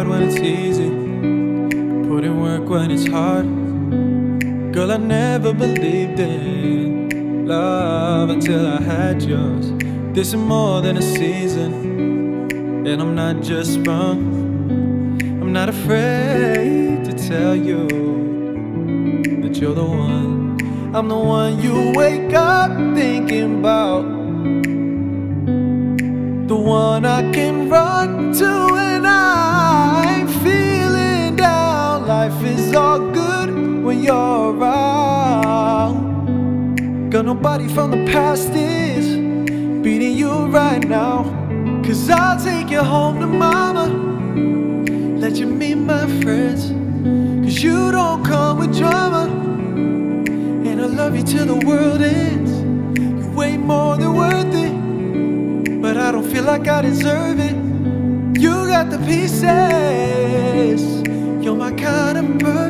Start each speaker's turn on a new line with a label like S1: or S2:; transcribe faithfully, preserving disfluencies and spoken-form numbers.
S1: when it's easy, put in work when it's hard. Girl, I never believed in love until I had yours. This is more than a season, and I'm not just sprung. I'm not afraid to tell you that you're the one. I'm the one you wake up thinking about, the one I can run to when I'm feeling down. Life is all good when you're around. Got nobody from the past is beating you right now. Cause I'll take you home to mama, let you meet my friends. Cause you don't come with drama, and I love you till the world ends. You're way more than worth it, but I don't feel like I deserve it. You got the pieces, you're my kind of person.